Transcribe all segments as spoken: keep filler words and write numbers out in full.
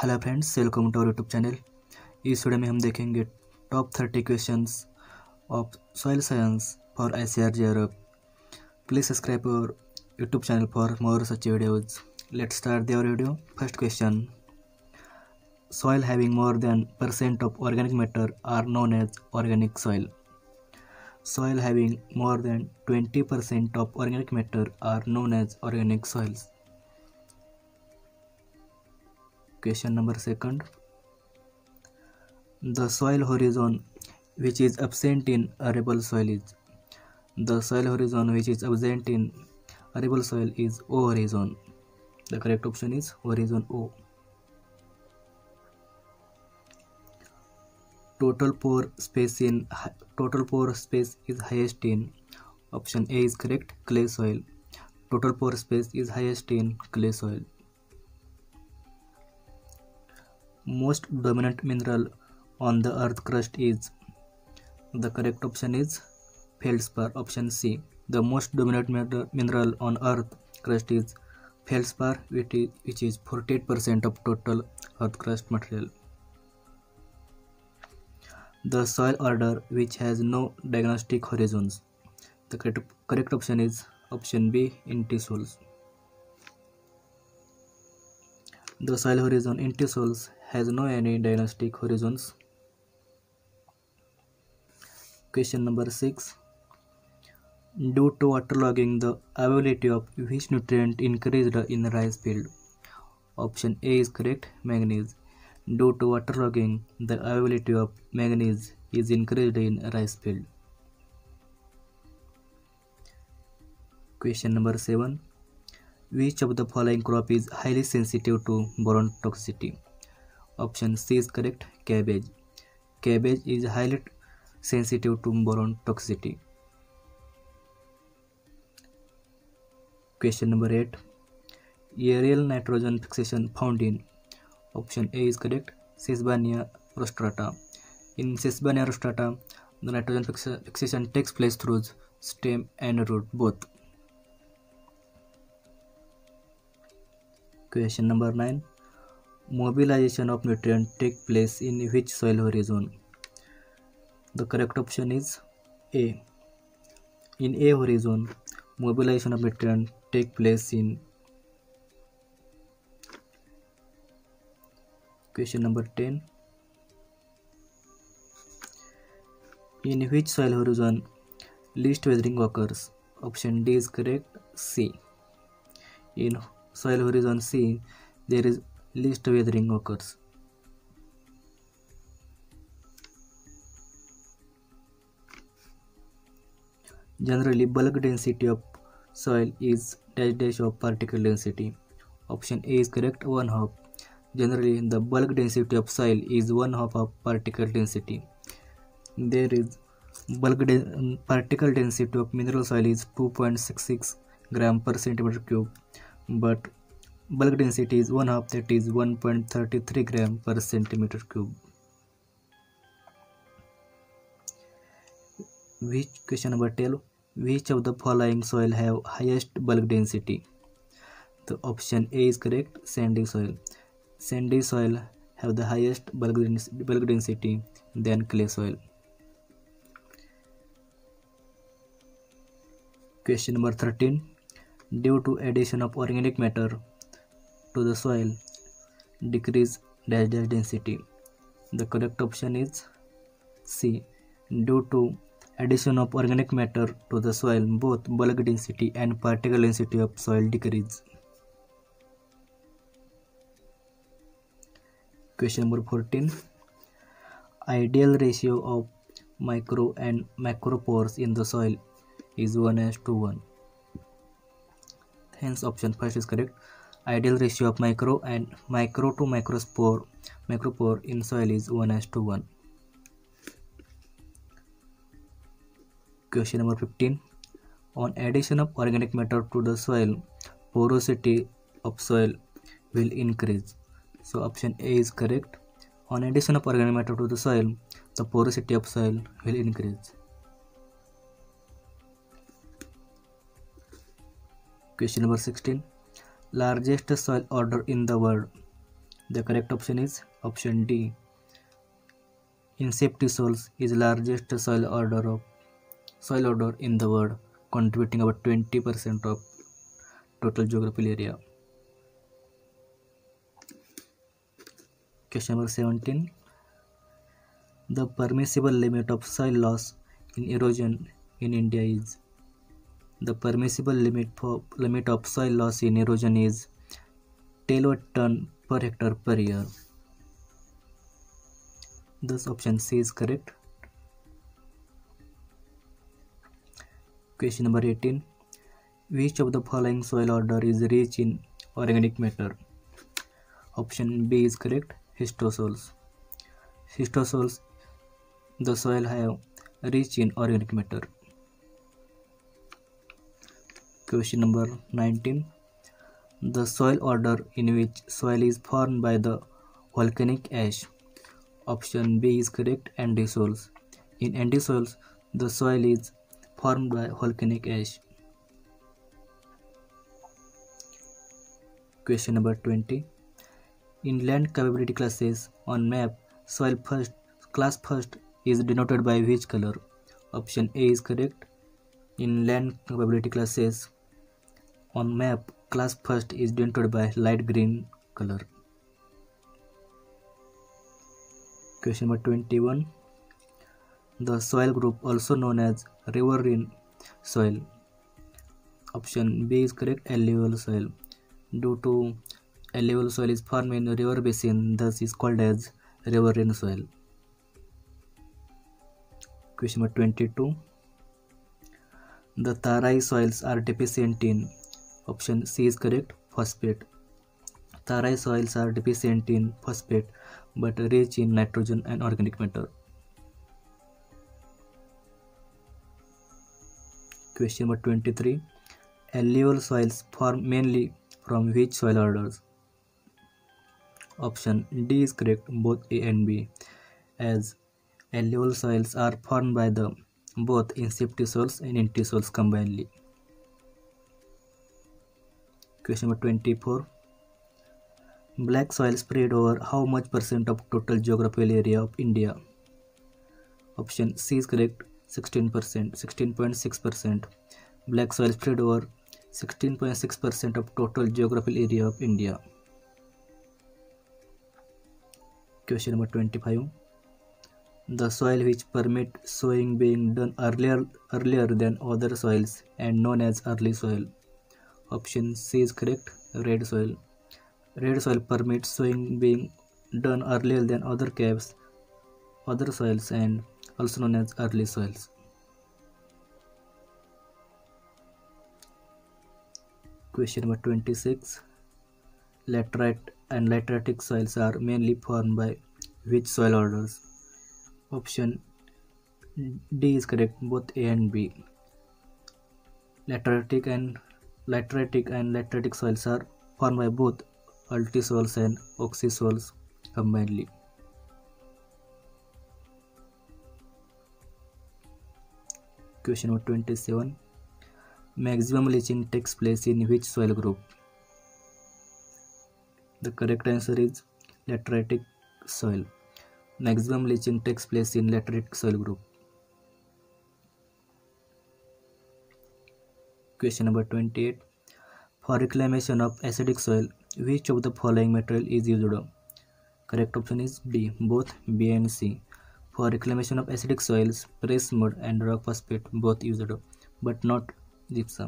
Hello friends, welcome to our YouTube channel. इस वीडियो में हम देखेंगे top thirty questions of soil science for I C R J Europe. Please subscribe our YouTube channel for more such videos. Let's start the video. First question, soil having more than percent of organic matter are known as organic soil. Soil having more than twenty percent of organic matter are known as organic soils. Question number second, the soil horizon which is absent in arable soil is the soil horizon which is absent in arable soil is O horizon. The correct option is horizon O. Total pore space in total pore space is highest in option A is correct, clay soil. Total pore space is highest in clay soil. Most dominant mineral on the earth crust is the correct option is feldspar, option C. The most dominant mineral on earth crust is feldspar, which is forty-eight percent of total earth crust material. The soil order which has no diagnostic horizons. The correct, correct option is option B, in T-soils. The soil horizon in T-soils has no any diagnostic horizons. Question number six. Due to waterlogging, the availability of which nutrient increased in rice field? Option A is correct, manganese. Due to waterlogging, the availability of manganese is increased in rice field. Question number seven. Which of the following crop is highly sensitive to boron toxicity? Option C is correct, cabbage. Cabbage is highly sensitive to boron toxicity. Question number eight. Aerial nitrogen fixation found in option A is correct, Sesbania rostrata. In Sesbania rostrata, the nitrogen fixation takes place through stem and root both. Question number nine. Mobilization of nutrient take place in which soil horizon? The correct option is A. In A horizon, mobilization of nutrient take place in. Question number ten. In which soil horizon least weathering occurs? Option D is correct, C. In soil horizon C, there is least weathering occurs. Generally, bulk density of soil is dash dash of particle density. Option A is correct, one half. Generally, the bulk density of soil is one half of particle density. There is bulk de particle density of mineral soil is two point six six gram per centimeter cube, but bulk density is one half, that is one point three three gram per centimeter cube. Which question number twelve? Which of the following soil have highest bulk density? The option A is correct, sandy soil. Sandy soil have the highest bulk, bulk density than clay soil. Question number thirteen. Due to addition of organic matter to the soil, decrease dash dash density. The correct option is C. Due to addition of organic matter to the soil, both bulk density and particle density of soil decrease. Question number fourteen. Ideal ratio of micro and macro pores in the soil is one is to one. Hence option first is correct. Ideal ratio of micro and micro to macropore macropore in soil is one is to one. Question number fifteen. On addition of organic matter to the soil, porosity of soil will increase. So option A is correct. On addition of organic matter to the soil, the porosity of soil will increase. Question number sixteen. Largest soil order in the world The correct option is option D. Inceptisols is largest soil order of soil order in the world, contributing about twenty percent of total geographical area. Question number seventeen. The permissible limit of soil loss in erosion in India is. The permissible limit for limit of soil loss in erosion is kiloton per hectare per year. Thus option C is correct. Question number eighteen. Which of the following soil order is rich in organic matter? Option B is correct. Histosols. Histosols, the soil have rich in organic matter. Question number nineteen. The soil order in which soil is formed by the volcanic ash. Option B is correct. Andisols. In andisols, the soil is formed by volcanic ash. Question number twenty. In land capability classes on map, soil first class first is denoted by which color? Option A is correct. In land capability classes on map, class first is denoted by light green color. Question number twenty-one. The soil group also known as riverine soil. Option B is correct. Alluvial soil. Due to alluvial soil is formed in a river basin, thus is called as riverine soil. Question number twenty-two. The Tarai soils are deficient in. Option C is correct. Phosphate. Tarai soils are deficient in phosphate but rich in nitrogen and organic matter. Question number twenty-three. Alluvial soils form mainly from which soil orders? Option D is correct. Both A and B, as alluvial soils are formed by the both inceptisols and entisols combinedly. Question number twenty-four. Black soil spread over how much percent of total geographical area of India? Option C is correct. sixteen percent, sixteen point six percent. Black soil spread over sixteen point six percent of total geographical area of India. Question number twenty-five. The soil which permit sowing being done earlier earlier than other soils and known as early soil. Option C is correct. Red soil. Red soil permits sowing being done earlier than other caves, other soils, and also known as early soils. Question number twenty-six. Laterite and lateritic soils are mainly formed by which soil orders? Option D is correct. Both A and B. Lateritic and lateritic and lateritic soils are formed by both altisols and oxysols combinedly. Question number twenty-seven. Maximum leaching takes place in which soil group? The correct answer is lateritic soil. Maximum leaching takes place in lateritic soil group. Question number twenty-eight. For reclamation of acidic soil, which of the following material is used? Correct option is B. Both B and C. For reclamation of acidic soils, pressed mud and rock phosphate both used, but not gypsum.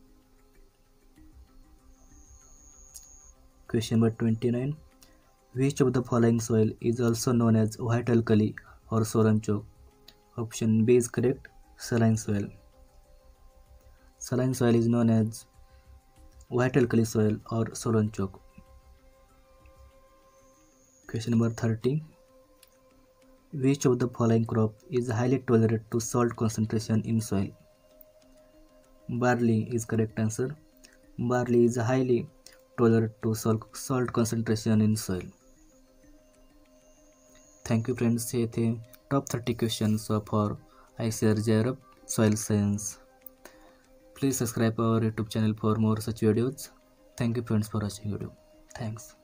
Question number twenty-nine. Which of the following soil is also known as white alkali or solan chalk? Option B is correct. Saline soil. Saline soil is known as white alkali soil or solan chalk. Question number thirty. Which of the following crop is highly tolerant to salt concentration in soil? Barley is correct answer. Barley is highly tolerant to salt, salt concentration in soil. Thank you friends. ये थे top thirty questions for I C A R J R F Soil Science. Please subscribe our YouTube channel for more such videos. Thank you friends for watching video. Thanks.